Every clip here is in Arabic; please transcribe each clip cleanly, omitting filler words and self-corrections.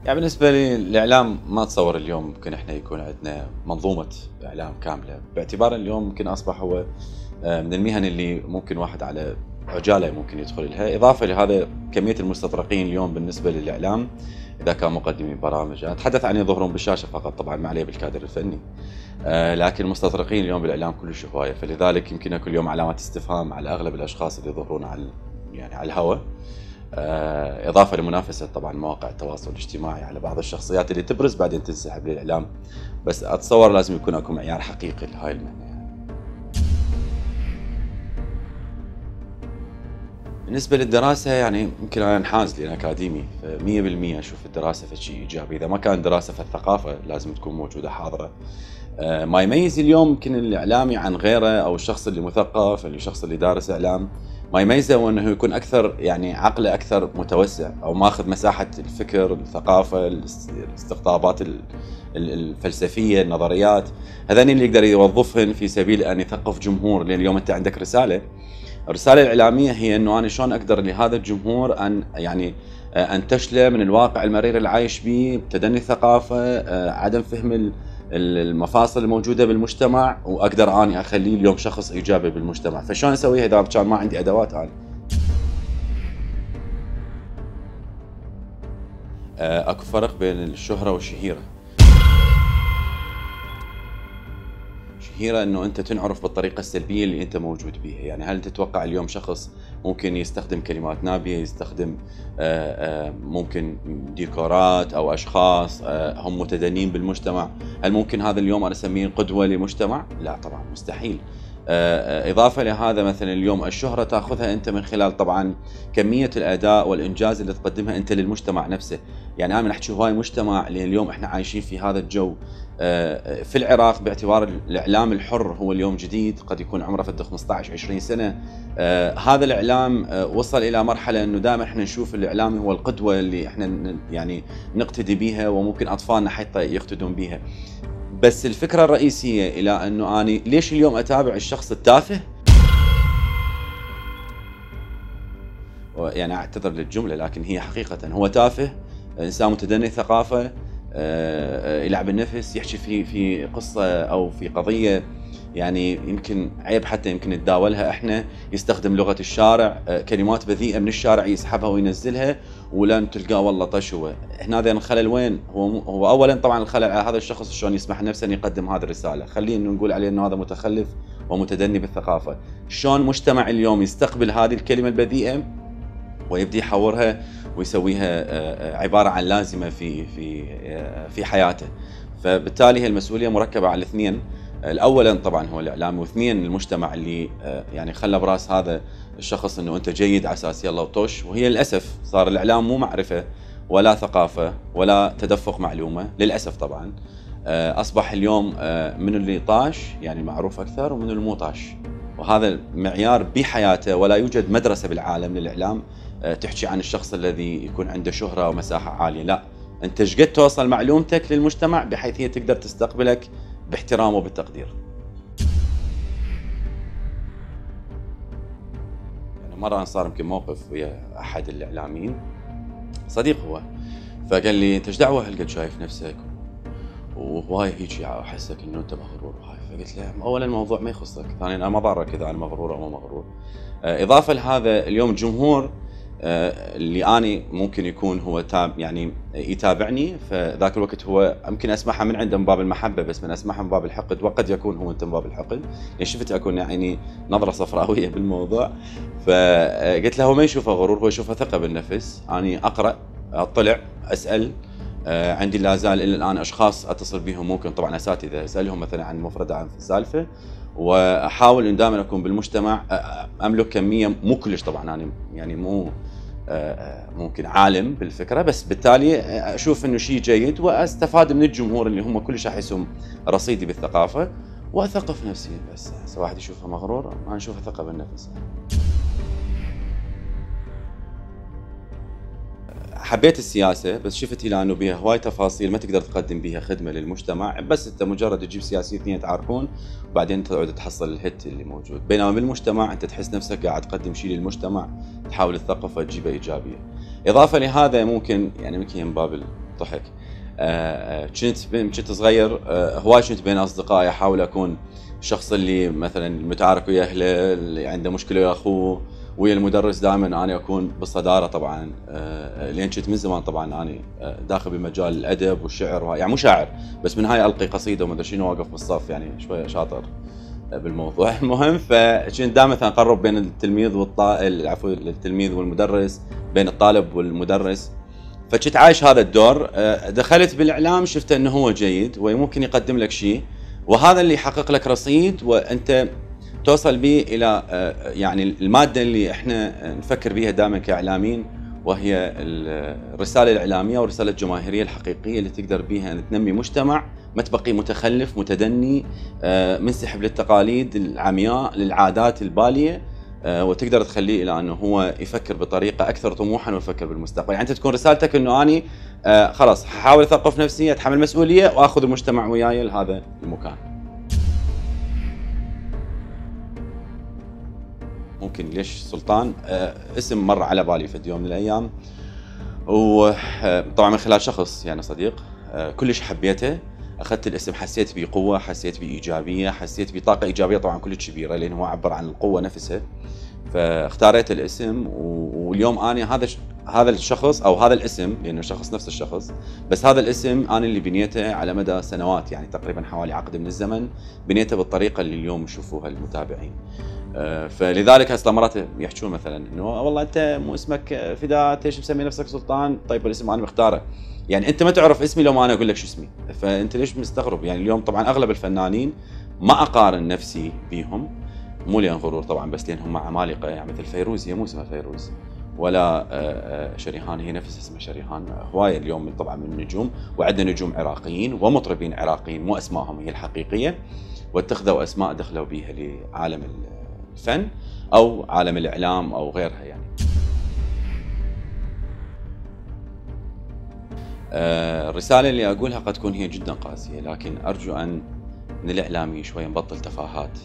يعني بالنسبة لي الإعلام ما أتصور اليوم ممكن إحنا يكون عندنا منظومة إعلام كاملة، باعتبار اليوم ممكن أصبح هو من المهن اللي ممكن واحد على عجالة ممكن يدخل لها، إضافة لهذا كمية المستطرقين اليوم بالنسبة للإعلام إذا كان مقدمين برامج، أتحدث عن يظهرون بالشاشة فقط طبعا ما عليه بالكادر الفني، لكن المستطرقين اليوم بالإعلام كلش هواية، فلذلك يمكن كل يوم علامات استفهام على أغلب الأشخاص اللي يظهرون على على الهواء. إضافة لمنافسة طبعا مواقع التواصل الاجتماعي على بعض الشخصيات اللي تبرز بعدين تنسحب للإعلام، بس أتصور لازم يكون أكو معيار حقيقي لهاي المهنة يعني. بالنسبة للدراسة يعني يمكن أنا انحاز لأن أكاديمي، ف100% أشوف الدراسة فشي إيجابي، إذا ما كان دراسة فالثقافة لازم تكون موجودة حاضرة. ما يميز اليوم يمكن الإعلامي عن غيره أو الشخص اللي مثقف اللي الشخص اللي دارس إعلام، ما يميزه هو انه يكون اكثر يعني عقله اكثر متوسع او ماخذ مساحه الفكر، الثقافه، الاستقطابات الفلسفيه، النظريات، هذين اللي يقدر يوظفهن في سبيل ان يثقف جمهور، لان اليوم انت عندك رساله. الرساله الاعلاميه هي انه انا شلون اقدر لهذا الجمهور ان انتشله من الواقع المرير اللي عايش به، تدني الثقافه، عدم فهم المفاصل الموجوده بالمجتمع، واقدر اني اخليه اليوم شخص ايجابي بالمجتمع، فشلون اسويها اذا كان ما عندي ادوات اني؟ اكو فرق بين الشهره والشهيره. شهيره انه انت تنعرف بالطريقه السلبيه اللي انت موجود بيها، يعني هل تتوقع اليوم شخص ممكن يستخدم كلمات نابيه، يستخدم ممكن ديكورات او اشخاص هم متدنين بالمجتمع، هل ممكن هذا اليوم انا اسميه قدوه لمجتمع؟ لا طبعا مستحيل. إضافة لهذا مثلا اليوم الشهرة تأخذها أنت من خلال طبعا كمية الأداء والإنجاز اللي تقدمها أنت للمجتمع نفسه، يعني أنا نحكي هواي مجتمع لأن اليوم إحنا عايشين في هذا الجو. في العراق باعتبار الإعلام الحر هو اليوم جديد، قد يكون عمره فد 15-20 سنة، هذا الإعلام وصل إلى مرحلة أنه دائما إحنا نشوف الإعلام هو القدوة اللي إحنا يعني نقتدي بها، وممكن أطفالنا حتى يقتدون بها. بس الفكرة الرئيسية إلى أنه أنا ليش اليوم أتابع الشخص التافه؟ يعني أعتذر للجملة لكن هي حقيقة هو تافه، إنسان متدني ثقافة، يلعب النفس، يحكي في قصة أو في قضية يعني يمكن عيب حتى يمكن نتداولها احنا، يستخدم لغة الشارع، كلمات بذيئة من الشارع يسحبها وينزلها، ولن تلقاه والله طش. هو هنا ذا الخلل وين؟ هو اولا طبعا الخلل على هذا الشخص شلون يسمح نفسه ان يقدم هذه الرسالة، خلينا نقول عليه انه هذا متخلف ومتدني بالثقافة. شلون مجتمع اليوم يستقبل هذه الكلمة البذيئة ويبدي يحورها ويسويها عبارة عن لازمة في حياته؟ فبالتالي هي المسؤولية مركبة على الاثنين، الأولا طبعا هو الإعلام، واثنين المجتمع اللي يعني خلى براس هذا الشخص انه انت جيد على اساس يلا وطش. وهي للأسف صار الإعلام مو معرفة ولا ثقافة ولا تدفق معلومة للأسف طبعا، أصبح اليوم من اللي طاش يعني معروف أكثر ومن المو طاش، وهذا معيار بحياته، ولا يوجد مدرسة بالعالم للإعلام تحكي عن الشخص الذي يكون عنده شهرة ومساحة عالية، لا، أنت شقد توصل معلومتك للمجتمع بحيث هي تقدر تستقبلك باحترام وبالتقدير. يعني مرة أنا صار يمكن موقف ويا أحد الإعلاميين، صديق هو، فقال لي أنت ايش دعوة هالقد شايف نفسك وهواي هيك أحسك إنه أنت مغرور وهاي، فقلت له أولا الموضوع ما يخصك، ثانيا أنا ما ضارك إذا أنا مغرور أو مو مغرور. إضافة لهذا اليوم الجمهور اللي أنا ممكن يكون هو يعني يتابعني، فذاك الوقت هو يمكن أسمعها من عنده من باب المحبة، بس من أسمعها من باب الحقد، وقد يكون هو أنت من باب الحقد، يعني شفت أكون يعني نظرة صفراوية بالموضوع. فقلت له هو ما يشوفه غرور، هو يشوفه ثقة بالنفس. أنا أقرأ، أطلع، أسأل، عندي لا زال إلى الآن أشخاص أتصل بهم ممكن طبعا أساتذة أسألهم مثلا عن مفردة عن السالفة، وأحاول إن دائما أكون بالمجتمع، أملك كمية مو كلش طبعا أنا يعني مو ممكن عالم بالفكرة، بس بالتالي أشوف إنه شيء جيد وأستفاد من الجمهور اللي هم كلش أحسهم رصيدي بالثقافة، وأثقف نفسي. بس هسه واحد يشوفها مغرور، ما نشوفها ثقة بالنفس. حبيت السياسة، بس شفت إلى أنه بيها هواي تفاصيل ما تقدر تقدم بيها خدمة للمجتمع، بس أنت مجرد تجيب سياسيين اثنين يتعاركون وبعدين تقعد تحصل الهت اللي موجود، بينما بالمجتمع أنت تحس نفسك قاعد تقدم شيء للمجتمع، تحاول تثقفه تجيبه إيجابية. إضافة لهذا ممكن يعني من باب ضحك. كنت صغير، هواي كنت بين اصدقائي احاول اكون الشخص اللي مثلا المتعارك ويا اهله، اللي عنده مشكله ويا اخوه، ويا المدرس دائما انا اكون بالصداره طبعا. لان كنت من زمان طبعا انا داخل بمجال الادب والشعر، يعني مو شاعر بس من هاي القي قصيده وما ادري شنو، واقف بالصف، يعني شويه شاطر بالموضوع. المهم فكنت دائما مثلا اقرب بين التلميذ عفوا التلميذ والمدرس، بين الطالب والمدرس. فكنت عايش هذا الدور. دخلت بالاعلام، شفت انه هو جيد وممكن يقدم لك شيء، وهذا اللي يحقق لك رصيد وانت توصل به الى يعني الماده اللي احنا نفكر بها دائما كاعلاميين، وهي الرساله الاعلاميه والرساله الجماهيريه الحقيقيه اللي تقدر بها ان تنمي مجتمع ما تبقي متخلف متدني، منسحب للتقاليد العمياء للعادات الباليه، وتقدر تخليه الى انه هو يفكر بطريقه اكثر طموحا ويفكر بالمستقبل. يعني انت تكون رسالتك انه اني خلاص حاول اثقف نفسي، اتحمل مسؤوليه واخذ المجتمع وياي لهذا المكان. ممكن ليش سلطان؟ اسم مر على بالي في يوم من الايام، وطبعا من خلال شخص يعني صديق كلش حبيته. اخذت الاسم، حسيت بقوه، حسيت بايجابيه، حسيت بطاقه ايجابيه طبعا كلش كبيره، لانه هو عبر عن القوه نفسها. فاختاريت الاسم، واليوم انا هذا الشخص او هذا الاسم، لانه الشخص نفس الشخص، بس هذا الاسم انا اللي بنيته على مدى سنوات، يعني تقريبا حوالي عقد من الزمن، بنيته بالطريقه اللي اليوم يشوفوها المتابعين. فلذلك هسه مرات يحكون مثلا انه والله انت مو اسمك فداء، ليش مسمي نفسك سلطان؟ طيب الاسم انا مختاره، يعني انت ما تعرف اسمي لو ما انا اقول لك شو اسمي، فانت ليش مستغرب؟ يعني اليوم طبعا اغلب الفنانين ما اقارن نفسي بيهم، مو لان غرور طبعا، بس لان هم عمالقه، يعني مثل فيروز، هي مو اسمها فيروز، ولا شريهان هي نفس اسمها شريهان. هوايه اليوم طبعا من النجوم، وعندنا نجوم عراقيين ومطربين عراقيين مو اسمائهم هي الحقيقيه، واتخذوا اسماء دخلوا بيها لعالم الفن او عالم الاعلام او غيرها. يعني الرساله اللي اقولها قد تكون هي جدا قاسيه، لكن ارجو ان من الاعلامي شوي نبطل تفاهات،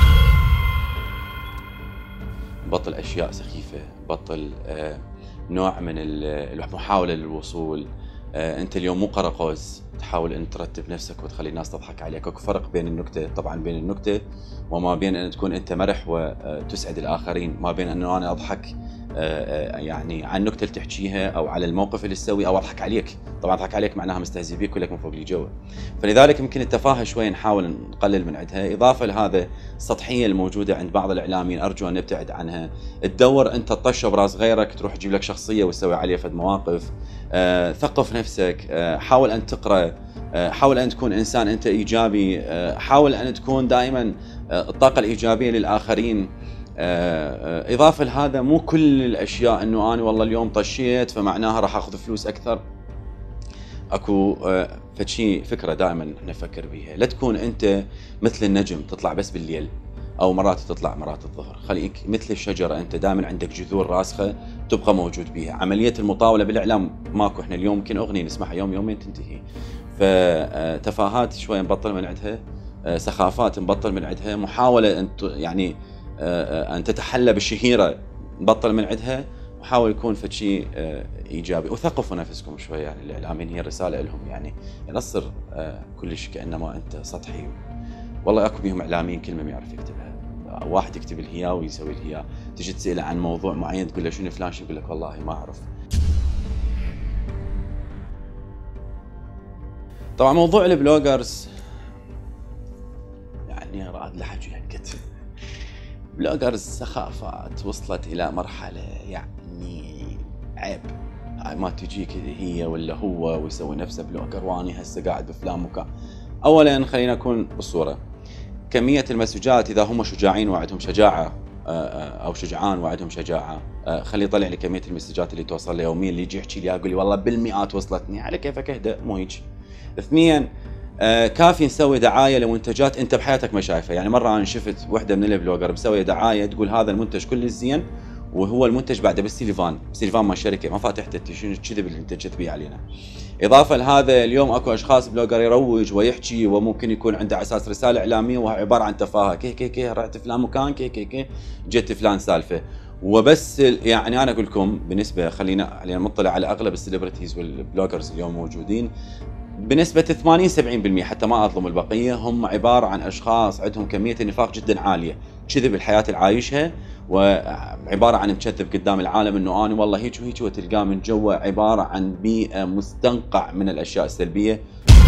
نبطل اشياء سخيفه، نبطل نوع من المحاوله للوصول. انت اليوم مو قرقوز تحاول ان ترتب نفسك وتخلي الناس تضحك عليك. اكو فرق بين النكته، طبعا بين النكته وما بين ان تكون انت مرح وتسعد الاخرين، ما بين انه انا اضحك يعني على النكته اللي تحكيها او على الموقف اللي تسويه، او اضحك عليك. طبعا اضحك عليك معناها مستهزئ بيك ولك من فوق لي جوا. فلذلك يمكن التفاهه شوي نحاول نقلل من عندها، اضافه لهذا السطحيه الموجوده عند بعض الاعلاميين ارجو ان نبتعد عنها. تدور انت تطشه براس غيرك، تروح تجيب لك شخصيه وتسوي عليها فد مواقف. ثقف نفسك، حاول ان تقرا، حاول ان تكون انسان انت ايجابي، حاول ان تكون دائما الطاقه الايجابيه للاخرين. اضافه لهذا مو كل الاشياء انه انا والله اليوم طشيت فمعناها راح اخذ فلوس اكثر. اكو فشي فكره دائما نفكر بيها، لا تكون انت مثل النجم تطلع بس بالليل او مرات تطلع مرات الظهر، خليك مثل الشجره انت دائما عندك جذور راسخه تبقى موجود بيها. عمليه المطاوله بالاعلام ماكو، احنا اليوم يمكن اغنيه نسمعها يوم يومين تنتهي. فتفاهات شوي نبطل من عندها، سخافات نبطل من عندها، محاوله يعني ان تتحلى بالشهيره نبطل من عندها، وحاول يكون في شيء ايجابي. وثقفوا نفسكم شوي، يعني الاعلاميين هي الرساله لهم، يعني لا تصير كلش كانما انت سطحي. والله اكو بيهم اعلاميين كلمه ما يعرف يكتبها، واحد يكتب الهيا ويسوي الهيا، تجي تساله عن موضوع معين تقول له شنو فلان، يقول لك والله ما اعرف. طبعا موضوع البلوجرز يعني راد لحكي هالقد. بلوجرز سخافات وصلت الى مرحله يعني عيب. هاي ما تجيك هي ولا هو ويسوي نفسه بلوجر واني هسه قاعد بفلان مكان. اولا خلينا نكون بالصوره، كميه المسجات اذا هم شجاعين وعندهم شجاعه او شجعان وعندهم شجاعه، خلي يطلع لي كميه المسجات اللي توصل لي يوميا، اللي يجي يحكي لي يقول لي والله بالمئات وصلتني. على كيفك اهدى، مو هيك. اثنين، كافي نسوي دعايه لمنتجات انت بحياتك ما شايفها. يعني مره انا شفت وحده من البلوجر مسويه دعايه تقول هذا المنتج كل زين، وهو المنتج بعده بسيليفان مال شركه ما فاتحته، شنو كذب اللي انت تبيه علينا. اضافه لهذا اليوم اكو اشخاص بلوجر يروج ويحكي وممكن يكون عنده على اساس رساله اعلاميه وهي عباره عن تفاهه. كي رحت فلان مكان، كي جت فلان سالفه، وبس يعني انا اقول لكم بالنسبه خلينا نطلع على اغلب السليبرتيز والبلوجرز اليوم موجودين، بنسبه 80 70% حتى ما اظلم البقيه، هم عباره عن اشخاص عندهم كميه النفاق جدا عاليه، كذب الحياه اللي عايشها، وعباره عن مكذب قدام العالم انه انا والله هيك وهيك، وتلقاه من جوا عباره عن بيئه مستنقع من الاشياء السلبيه.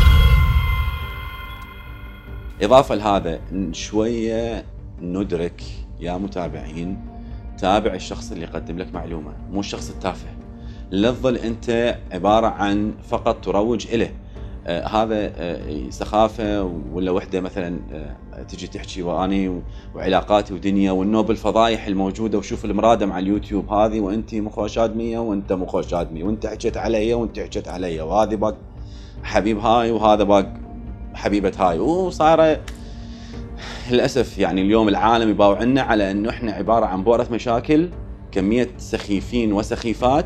اضافه لهذا شويه ندرك يا متابعين، تابع الشخص اللي يقدم لك معلومه، مو الشخص التافه. لا تظل انت عباره عن فقط تروج له. هذا سخافه، ولا وحده مثلا تجي تحكي واني وعلاقاتي ودنيا والنوب الفضايح الموجوده، وشوف المرادم على اليوتيوب هذه، وانت مو خوش ادميه وانت مو خوش ادمي، وانت حكيت علي وانت حكيت علي، وهذه باق حبيب هاي وهذا باق حبيبه هاي، وصايره للاسف يعني اليوم العالم يباوعنا على انه احنا عباره عن بؤره مشاكل، كميه سخيفين وسخيفات.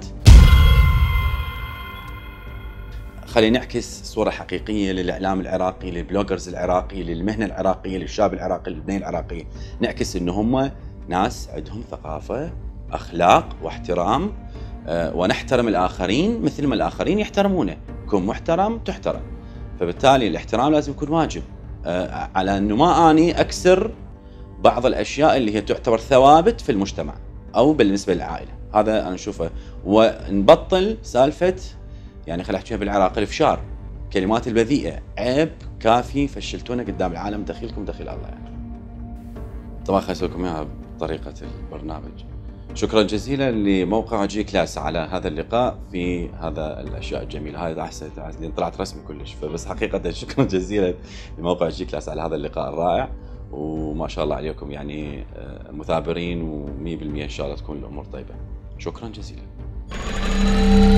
خلينا نعكس صورة حقيقية للإعلام العراقي، للبلوجرز العراقي، للمهنة العراقية، للشاب العراقي، للبنية العراقية، نعكس إن هم ناس عندهم ثقافة، أخلاق واحترام، ونحترم الآخرين مثل ما الآخرين يحترمونه، كن محترم تحترم. فبالتالي الاحترام لازم يكون واجب، على إنه ما أني أكسر بعض الأشياء اللي هي تعتبر ثوابت في المجتمع أو بالنسبة للعائلة. هذا أنا أشوفه، ونبطل سالفة يعني خلينا نحكيها بالعراقي الفشار، كلمات البذيئة عيب كافي، فشلتونا قدام العالم، دخيلكم دخيل الله يعني. طبعا خليني اسوي لكم اياها بطريقة البرنامج. شكرا جزيلا لموقع جي كلاس على هذا اللقاء في هذا الاشياء الجميلة. هاي احسن طلعت رسمي كلش، فبس حقيقة شكرا جزيلا لموقع جي كلاس على هذا اللقاء الرائع، وما شاء الله عليكم يعني مثابرين، و100% ان شاء الله تكون الامور طيبة. شكرا جزيلا.